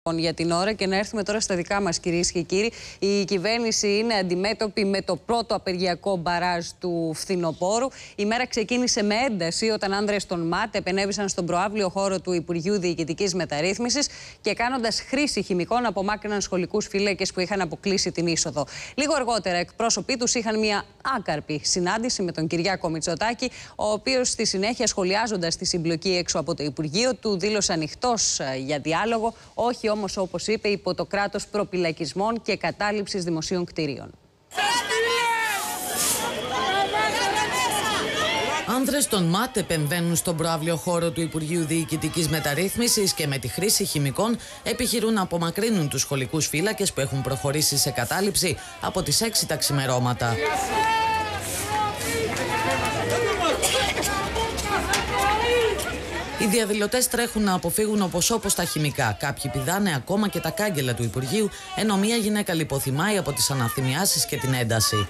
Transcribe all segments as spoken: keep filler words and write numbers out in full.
Για την ώρα και να έρθουμε τώρα στα δικά μας, κυρίες και κύριοι. Η κυβέρνηση είναι αντιμέτωπη με το πρώτο απεργιακό μπαράζ του φθινοπόρου. Η μέρα ξεκίνησε με ένταση όταν άνδρες των ΜΑΤ επενέβησαν στον προαύλιο χώρο του Υπουργείου Διοικητικής Μεταρρύθμισης και κάνοντας χρήση χημικών απομάκρυναν σχολικούς φύλακες που είχαν αποκλείσει την είσοδο. Λίγο αργότερα, εκπρόσωποι τους είχαν μια άκαρπη συνάντηση με τον Κυριάκο Μητσοτάκη, ο οποίος στη συνέχεια, σχολιάζοντας τη συμπλοκή έξω από το Υπουργείο, του δήλωσε ανοιχτός για διάλογο, όχι όμως, όπως είπε, υπό το κράτος προπυλακισμών και κατάληψης δημοσίων κτηρίων. Άνδρες των ΜΑΤ επεμβαίνουν στον προαύλιο χώρο του Υπουργείου Διοικητικής Μεταρρύθμισης και με τη χρήση χημικών επιχειρούν να απομακρύνουν τους σχολικούς φύλακες που έχουν προχωρήσει σε κατάληψη από τις έξι τα ξημερώματα. Οι διαδηλωτές τρέχουν να αποφύγουν όπως όπως τα χημικά. Κάποιοι πηδάνε ακόμα και τα κάγκελα του Υπουργείου, ενώ μία γυναίκα λιποθυμάει από τις αναθυμιάσεις και την ένταση.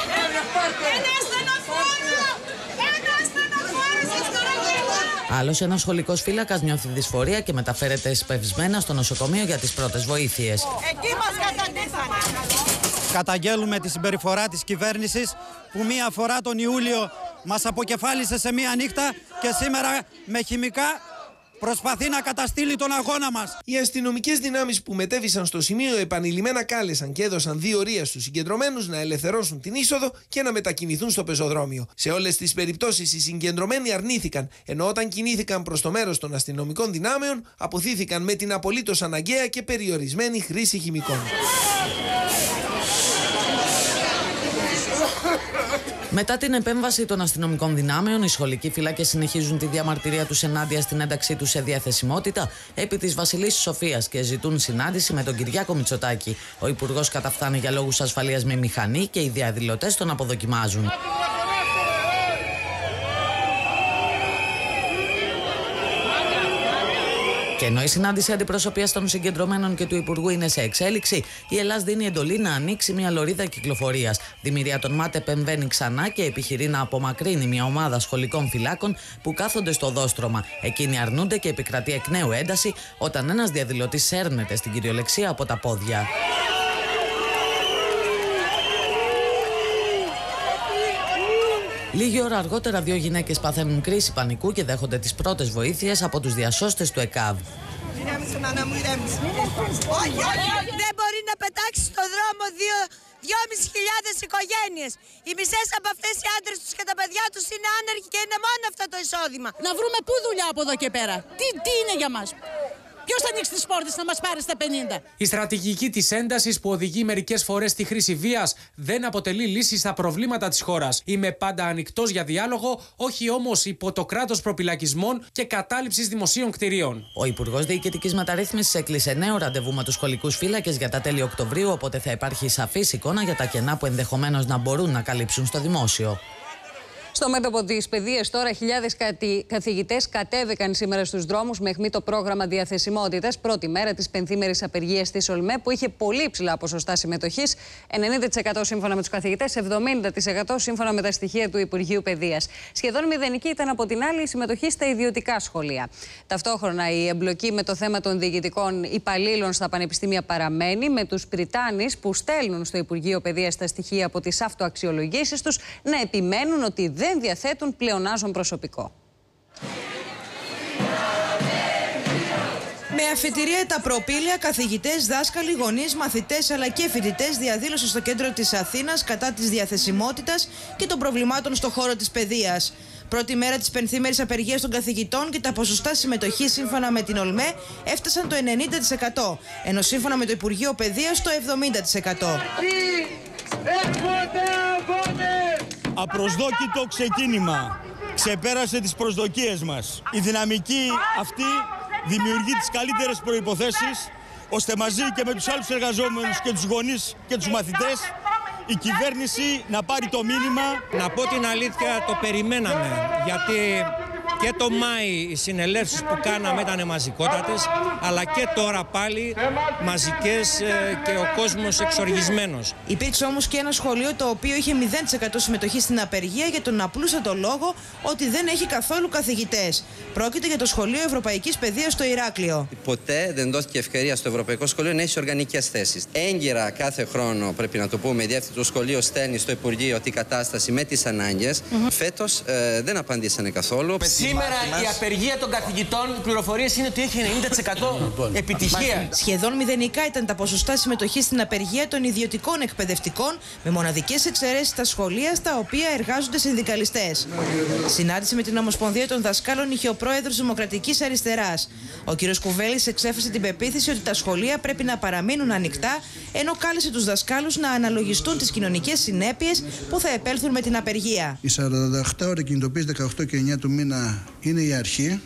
Άλλος ένας σχολικός φύλακας νιώθει δυσφορία και μεταφέρεται εσπευσμένα στο νοσοκομείο για τις πρώτες βοήθειες. Εκεί μας καταντήσανε. Καταγγέλουμε τη συμπεριφορά της κυβέρνησης που μία φορά τον Ιούλιο μας αποκεφάλισε σε μία νύχτα και σήμερα με χημικά προσπαθεί να καταστήλει τον αγώνα μας. Οι αστυνομικές δυνάμεις που μετέβησαν στο σημείο επανειλημμένα κάλεσαν και έδωσαν δύο ωρίες στους συγκεντρωμένους να ελευθερώσουν την είσοδο και να μετακινηθούν στο πεζοδρόμιο. Σε όλες τις περιπτώσεις οι συγκεντρωμένοι αρνήθηκαν, ενώ όταν κινήθηκαν προς το μέρος των αστυνομικών δυνάμεων αποθήθηκαν με την απολύτως αναγκαία και περιορισμένη χρήση χημικών. Μετά την επέμβαση των αστυνομικών δυνάμεων, οι σχολικοί φύλακες συνεχίζουν τη διαμαρτυρία τους ενάντια στην ένταξή τους σε διαθεσιμότητα επί της Βασιλής Σοφίας και ζητούν συνάντηση με τον Κυριάκο Μητσοτάκη. Ο Υπουργός καταφθάνει για λόγους ασφαλείας με μηχανή και οι διαδηλωτές τον αποδοκιμάζουν. Και ενώ η συνάντηση αντιπροσωπείας των συγκεντρωμένων και του Υπουργού είναι σε εξέλιξη, η Ελλάς δίνει εντολή να ανοίξει μια λωρίδα κυκλοφορίας. Δημιουργία των ΜΑΤ επεμβαίνει ξανά και επιχειρεί να απομακρύνει μια ομάδα σχολικών φυλάκων που κάθονται στο οδόστρωμα. Εκείνοι αρνούνται και επικρατεί εκ νέου ένταση όταν ένας διαδηλωτής σέρνεται στην κυριολεξία από τα πόδια. Λίγη ώρα αργότερα, δύο γυναίκες παθαίνουν κρίση πανικού και δέχονται τις πρώτες βοήθειες από τους διασώστες του ΕΚΑΒ. Δεν μπορεί να πετάξει στον δρόμο δύο, δυόμισι χιλιάδες οικογένειες. Οι μισές από αυτές οι άντρες τους και τα παιδιά τους είναι άνεργοι και είναι μόνο αυτό το εισόδημα. Να βρούμε πού δουλειά από εδώ και πέρα. Τι, τι είναι για μας. Ποιος θα ανοίξει τις πόρτες να μας πάρει στα πενήντα. Η στρατηγική της έντασης που οδηγεί μερικές φορές στη χρήση βίας δεν αποτελεί λύση στα προβλήματα της χώρας. Είμαι πάντα ανοιχτός για διάλογο, όχι όμως υπό το κράτος προπυλακισμών και κατάληψης δημοσίων κτηρίων. Ο Υπουργός Διοικητικής Μεταρρύθμισης έκλεισε νέο ραντεβού με τους σχολικούς φύλακες για τα τέλη Οκτωβρίου, οπότε θα υπάρχει σαφής εικόνα για τα κενά που ενδεχομένως να μπορούν να καλύψουν στο δημόσιο. Στο μέτωπο της παιδείας τώρα, χιλιάδες καθηγητές κατέβηκαν σήμερα στους δρόμους με αιχμή το πρόγραμμα διαθεσιμότητας, πρώτη μέρα της πενθήμερης απεργίας της ΟΛΜΕ, που είχε πολύ υψηλά ποσοστά συμμετοχής, ενενήντα τοις εκατό σύμφωνα με τους καθηγητές, εβδομήντα τοις εκατό σύμφωνα με τα στοιχεία του Υπουργείου Παιδείας. Σχεδόν μηδενική ήταν από την άλλη η συμμετοχή στα ιδιωτικά σχολεία. Ταυτόχρονα, η εμπλοκή με το θέμα των διοικητικών υπαλλήλων στα πανεπιστήμια παραμένει, με τους πριτάνεις που στέλνουν στο Υπουργείο Παιδείας τα στοιχεία από τις αυτοαξιολογήσεις τους να επιμένουν ότι δεν δεν διαθέτουν πλεονάζον προσωπικό. Με αφετηρία τα προπήλαια, καθηγητές, δάσκαλοι, γονείς, μαθητές αλλά και φοιτητές διαδήλωσαν στο κέντρο της Αθήνας κατά της διαθεσιμότητας και των προβλημάτων στο χώρο της παιδείας. Πρώτη μέρα της πενθήμερης απεργίας των καθηγητών και τα ποσοστά συμμετοχής σύμφωνα με την ΟΛΜΕ έφτασαν το ενενήντα τοις εκατό, ενώ σύμφωνα με το Υπουργείο Παιδείας το εβδομήντα τοις εκατό. Απροσδόκητο ξεκίνημα. Ξεπέρασε τις προσδοκίες μας. Η δυναμική αυτή δημιουργεί τις καλύτερες προϋποθέσεις ώστε μαζί και με τους άλλους εργαζόμενους και τους γονείς και τους μαθητές η κυβέρνηση να πάρει το μήνυμα. Να πω την αλήθεια, το περιμέναμε, γιατί Και το Μάη οι συνελεύσεις που κάναμε ήταν μαζικότατες, αλλά και τώρα πάλι μαζικές και ο κόσμος εξοργισμένος. Υπήρξε όμως και ένα σχολείο το οποίο είχε μηδέν τοις εκατό συμμετοχή στην απεργία για τον απλούστατο λόγο ότι δεν έχει καθόλου καθηγητές. Πρόκειται για το Σχολείο Ευρωπαϊκής Παιδείας στο Ηράκλειο. Ποτέ δεν δόθηκε ευκαιρία στο Ευρωπαϊκό Σχολείο να έχει οργανικές θέσεις. Έγκαιρα κάθε χρόνο, πρέπει να το πούμε, η διεύθυνση του σχολείου στέλνει στο Υπουργείο την κατάσταση με τις ανάγκες. Mm-hmm. Φέτος ε, δεν απαντήσανε καθόλου. Σήμερα η απεργία των καθηγητών, οι πληροφορίες είναι ότι έχει ενενήντα τοις εκατό επιτυχία. Σχεδόν μηδενικά ήταν τα ποσοστά συμμετοχής στην απεργία των ιδιωτικών εκπαιδευτικών, με μοναδικές εξαιρέσεις στα σχολεία στα οποία εργάζονται συνδικαλιστές. Συνάντηση με την Ομοσπονδία των Δασκάλων είχε ο πρόεδρος Δημοκρατικής Αριστεράς. Ο κ. Κουβέλης εξέφρασε την πεποίθηση ότι τα σχολεία πρέπει να παραμείνουν ανοιχτά, ενώ κάλεσε τους δασκάλους να αναλογιστούν τις κοινωνικές συνέπειες που θα επέλθουν με την απεργία. Η σαράντα οκτώ ώρη κινητοποίηση δεκαοκτώ και εννιά του μήνα είναι η αρχή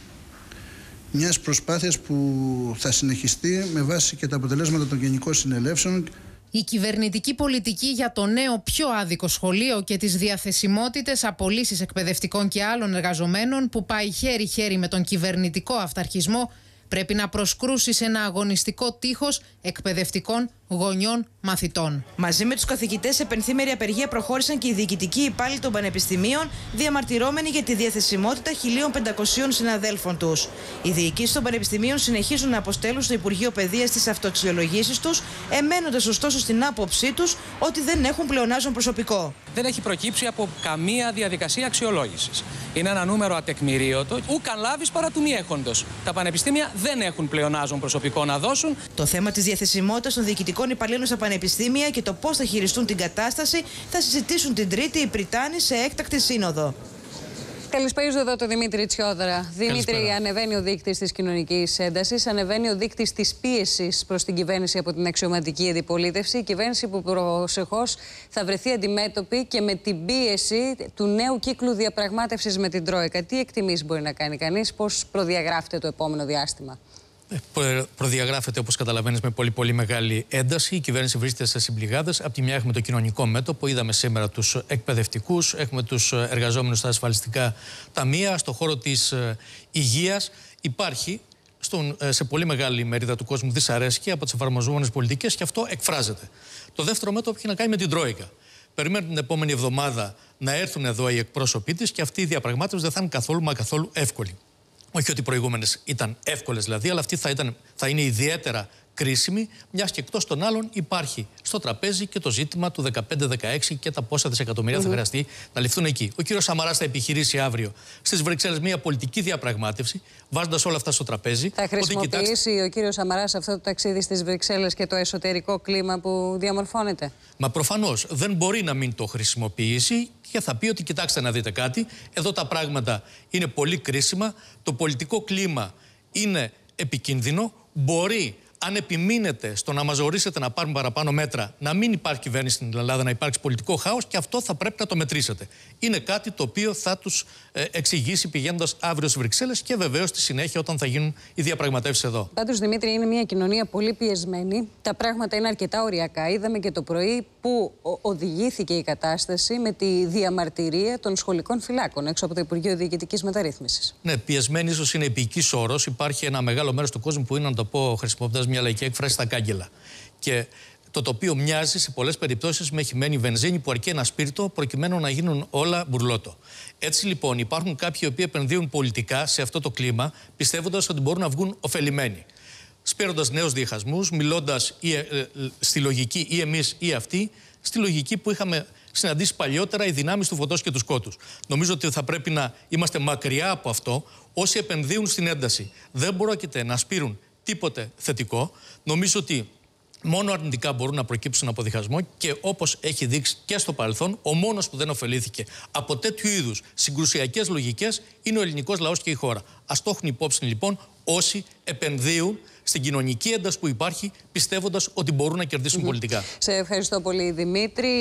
μιας προσπάθειας που θα συνεχιστεί με βάση και τα αποτελέσματα των γενικών συνελεύσεων. Η κυβερνητική πολιτική για το νέο πιο άδικο σχολείο και τις διαθεσιμότητες απολύσεις εκπαιδευτικών και άλλων εργαζομένων που πάει χέρι-χέρι με τον κυβερνητικό αυταρχισμό πρέπει να προσκρούσει σε ένα αγωνιστικό τείχος εκπαιδευτικών, γονιών, μαθητών. Μαζί με τους καθηγητές σε πενθήμερη απεργία προχώρησαν και οι διοικητικοί υπάλληλοι των πανεπιστημίων, διαμαρτυρώμενοι για τη διαθεσιμότητα χίλια πεντακόσιων συναδέλφων τους. Οι διοικήσεις των πανεπιστημίων συνεχίζουν να αποστέλουν στο Υπουργείο Παιδείας τις αυτοαξιολογήσεις τους, εμένοντας ωστόσο στην άποψή τους ότι δεν έχουν πλεονάζον προσωπικό. Δεν έχει προκύψει από καμία διαδικασία αξιολόγησης. Είναι ένα νούμερο ατεκμηρίωτο, ούκαν λάβεις παρά του μη έχοντος. Τα πανεπιστήμια δεν έχουν πλεονάζον προσωπικό να δώσουν. Το θέμα της διαθεσιμότητας των διοικητικών υπαλλήλων στα πανεπιστήμια και το πώς θα χειριστούν την κατάσταση θα συζητήσουν την Τρίτη οι Πριτάνοι σε έκτακτη σύνοδο. Καλησπέριζω εδώ τον Δημήτρη Τσιόδρα. Δημήτρη, ανεβαίνει ο δείκτης της κοινωνικής έντασης, ανεβαίνει ο δείκτης της πίεσης προς την κυβέρνηση από την αξιωματική αντιπολίτευση. Η κυβέρνηση που προσεχώς θα βρεθεί αντιμέτωπη και με την πίεση του νέου κύκλου διαπραγμάτευσης με την Τρόικα. Τι εκτιμήσεις μπορεί να κάνει κανείς, πώς προδιαγράφεται το επόμενο διάστημα? Προδιαγράφεται, όπως καταλαβαίνεις, με πολύ πολύ μεγάλη ένταση. Η κυβέρνηση βρίσκεται σε συμπληγάδες. Από τη μια έχουμε το κοινωνικό μέτωπο, είδαμε σήμερα τους εκπαιδευτικούς, έχουμε τους εργαζόμενους στα ασφαλιστικά ταμεία, στον χώρο της υγείας. Υπάρχει στον, σε πολύ μεγάλη μερίδα του κόσμου δυσαρέσκεια από τις εφαρμοζόμενες πολιτικές και αυτό εκφράζεται. Το δεύτερο μέτωπο έχει να κάνει με την Τρόικα. Περιμένουν την επόμενη εβδομάδα να έρθουν εδώ οι εκπρόσωποι της και αυτή η διαπραγμάτευση δεν θα είναι καθόλου μα καθόλου εύκολη. Όχι ότι οι προηγούμενες ήταν εύκολες δηλαδή, αλλά αυτή θα, ήταν, θα είναι ιδιαίτερα κρίσιμη, μιας και εκτός των άλλων υπάρχει στο τραπέζι και το ζήτημα του δεκαπέντε δεκαέξι και τα πόσα δισεκατομμύρια mm-hmm. θα χρειαστεί να ληφθούν εκεί. Ο κύριος Σαμαράς θα επιχειρήσει αύριο στις Βρυξέλλες μια πολιτική διαπραγμάτευση, βάζοντας όλα αυτά στο τραπέζι. Θα χρησιμοποιήσει ότι, κοιτάξτε, ο κύριος Σαμαράς αυτό το ταξίδι στις Βρυξέλλες και το εσωτερικό κλίμα που διαμορφώνεται? Μα προφανώς δεν μπορεί να μην το χρησιμοποιήσει. Και θα πει ότι κοιτάξτε να δείτε κάτι, εδώ τα πράγματα είναι πολύ κρίσιμα, το πολιτικό κλίμα είναι επικίνδυνο, μπορεί αν επιμείνετε στο να μαζορίσετε να πάρουν παραπάνω μέτρα, να μην υπάρχει κυβέρνηση στην Ελλάδα, να υπάρξει πολιτικό χάος και αυτό θα πρέπει να το μετρήσετε. Είναι κάτι το οποίο θα τους ε, εξηγήσει πηγαίνοντας αύριο στις Βρυξέλλες και βεβαίως στη συνέχεια όταν θα γίνουν οι διαπραγματεύσεις εδώ. Πάντως, Δημήτρη, είναι μια κοινωνία πολύ πιεσμένη. Τα πράγματα είναι αρκετά οριακά. Είδαμε και το πρωί που οδηγήθηκε η κατάσταση με τη διαμαρτυρία των σχολικών φυλάκων έξω από το Υπουργείο Διοικητικής Μεταρρύθμισης. Ναι, πιεσμένη ίσως είναι επίοικης όρος. Υπάρχει ένα μεγάλο μέρος του κόσμου που είναι, να το πω χρησιμοποιώντας μια λαϊκή έκφραση, στα κάγκελα. Και το τοπίο μοιάζει σε πολλές περιπτώσεις με χυμένη βενζίνη που αρκεί ένα σπίρτο προκειμένου να γίνουν όλα μπουρλότο. Έτσι λοιπόν υπάρχουν κάποιοι οι οποίοι επενδύουν πολιτικά σε αυτό το κλίμα, πιστεύοντας ότι μπορούν να βγουν ωφελημένοι. Σπέροντας νέους διχασμούς, μιλώντας ή, ε, ε, στη λογική ή εμείς ή αυτοί, στη λογική που είχαμε συναντήσει παλιότερα οι δυνάμεις του φωτός και του σκότους. Νομίζω ότι θα πρέπει να είμαστε μακριά από αυτό. Όσοι επενδύουν στην ένταση δεν πρόκειται να σπείρουν τίποτε θετικό. Νομίζω ότι μόνο αρνητικά μπορούν να προκύψουν από διχασμό και όπως έχει δείξει και στο παρελθόν, ο μόνος που δεν ωφελήθηκε από τέτοιου είδους συγκρουσιακές λογικές είναι ο ελληνικός λαός και η χώρα. Ας το έχουν υπόψη λοιπόν όσοι επενδύουν στην κοινωνική ένταση που υπάρχει, πιστεύοντας ότι μπορούν να κερδίσουν mm-hmm. πολιτικά. Σε ευχαριστώ πολύ, Δημήτρη.